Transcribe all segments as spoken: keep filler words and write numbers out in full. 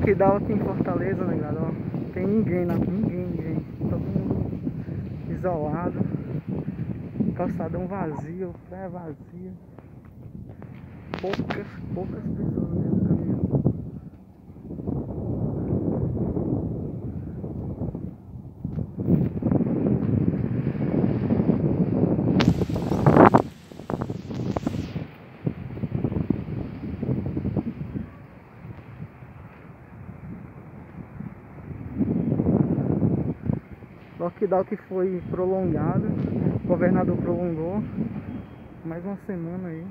Lockdown aqui em Fortaleza, negado, ó. Não tem ninguém, não, ninguém, ninguém. Todo mundo isolado. Calçadão vazio, praia vazia. Poucas, poucas pessoas dentro do caminhão. Lockdown que foi prolongado, o governador prolongou mais uma semana aí.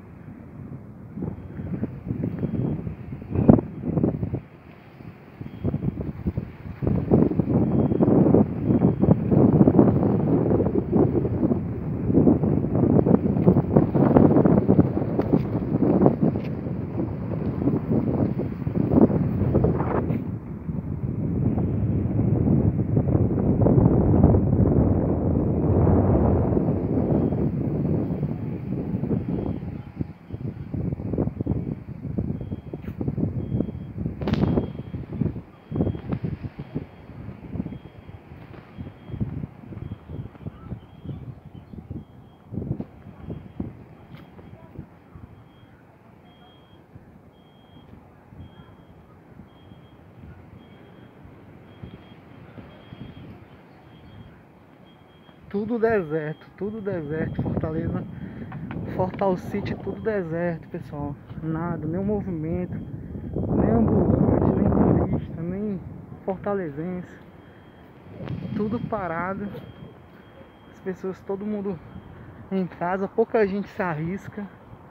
Tudo deserto, tudo deserto, Fortaleza, Fortal City, tudo deserto, pessoal. Nada, nenhum movimento, nem ambulante, nem turista, nem fortalezense. Tudo parado. As pessoas, todo mundo em casa, pouca gente se arrisca.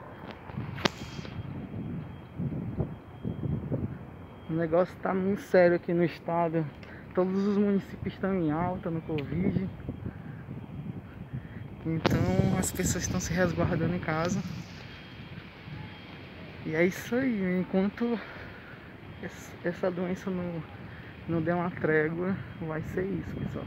O negócio tá muito sério aqui no estado. Todos os municípios estão em alta no Covid. Então as pessoas estão se resguardando em casa. E é isso aí, enquanto essa doença não, não der uma trégua, vai ser isso, pessoal.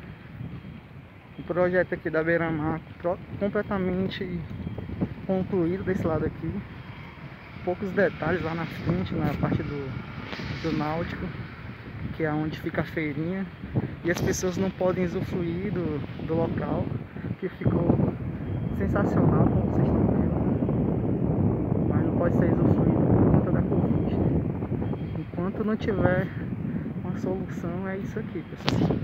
O projeto aqui da Beira-Mar completamente concluído desse lado aqui. Poucos detalhes lá na frente, na parte do, do Náutico, que é onde fica a feirinha. E as pessoas não podem usufruir do, do local, que ficou sensacional, como vocês estão vendo, mas não pode ser usufruído por conta da Covid. Enquanto não tiver uma solução, é isso aqui, pessoal.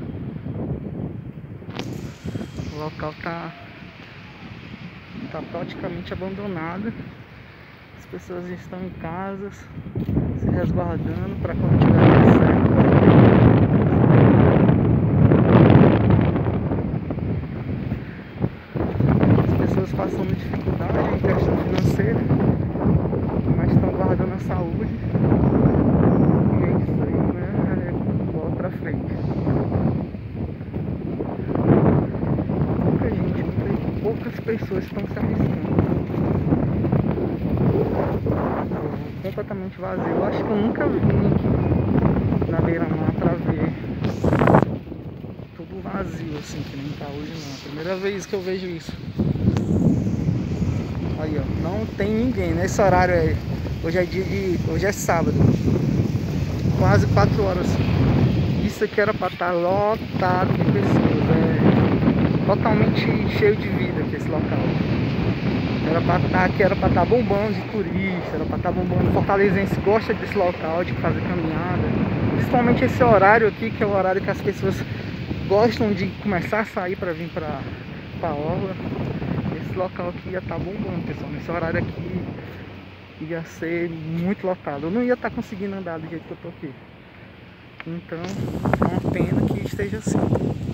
O local tá, tá praticamente abandonado. As pessoas estão em casas, se resguardando para quando tiver tudo certo. Passando dificuldade em questão financeira, mas estão guardando a saúde. E é isso aí, né? É bola pra frente. Pouca gente, muita, poucas pessoas estão se arriscando. Completamente vazio. Eu acho que eu nunca vim aqui na Beira-Mar pra ver tudo vazio assim, que nem tá hoje não. É a primeira vez que eu vejo isso. Aí, ó, não tem ninguém nesse horário aí. Hoje é dia de. Hoje é sábado. Quase quatro horas. Isso aqui era pra estar lotado de pessoas. É totalmente cheio de vida aqui esse local. Era pra estar aqui, era pra estar bombando de turista, era pra estar bombando. O fortalezense gosta desse local, de fazer caminhada. Principalmente esse horário aqui, que é o horário que as pessoas gostam de começar a sair pra vir pra, pra orla. Esse local aqui ia estar bombando, pessoal. Nesse horário aqui ia ser muito lotado. Eu não ia estar conseguindo andar do jeito que eu tô aqui. Então é uma pena que esteja assim.